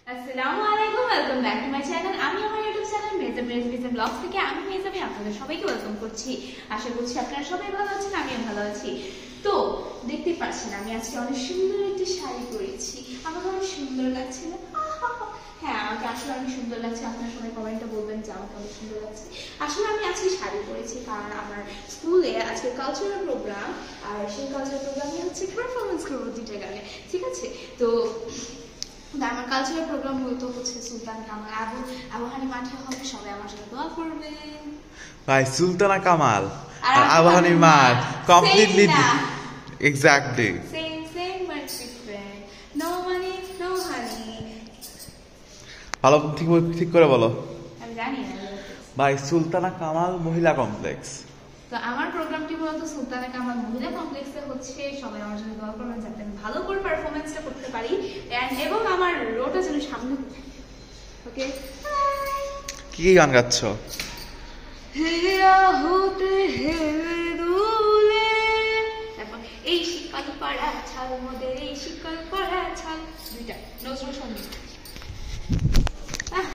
আসসালামু আলাইকুম, welcome back to my channel. আমি আমার ইউটিউব চ্যানেল মেজা ব্লগস থেকে আমি মেজাবি আপনাদের সবাইকে ওয়েলকাম করছি। আশা করছি আপনারা সবাই ভালো আছেন, আমিও ভালো আছি। তো দেখতে পাচ্ছেন আমি আজকে অনেক সুন্দর একটি শাড়ি পরেছি। আমাকে অনেক সুন্দর লাগছে না? হ্যাঁ, আমাকে আসলে অনেক সুন্দর লাগছে। আপনারা সবাই কমেন্টে বলবেন যে আমাকে অনেক সুন্দর লাগছে। আসলে আমি আজকে শাড়ি পরেছি কারণ আমার স্কুলে আজকে কালচারাল প্রোগ্রাম, আর সেই কালচারাল প্রোগ্রামে হচ্ছে পারফরমেন্স করবো 2টা গানে, ঠিক আছে? তো আমার কালচারাল প্রোগ্রাম হচ্ছে সুলতান কামাল আবহানী মাঠে হবে। সবাই আমার সাথে দোয়া করবেন। ভাই সুলতানা কামাল আর আবাহনী মাঠ completely exactly same but different. No money no honey. ভালো ঠিক করে বলো। আমি জানি না ভাই সুলতানা কামাল মহিলা কমপ্লেক্স। তো আমার প্রোগ্রামটি মূলত সুলতানা কামাল মহিলা কমপ্লেক্সে হচ্ছে। সবাই আমার জন্য দোয়া করবেন যাতে আমি ভালো করে পারফরমেন্সটা করতে পারি এবং আমার রোটা যেন সামনে। ওকে, কি গান গাচ্ছ? এই শিকল পড়া ছাল মোদের, এই শিকল পড়া ছাল, 2টা নজরুল সঙ্গীত।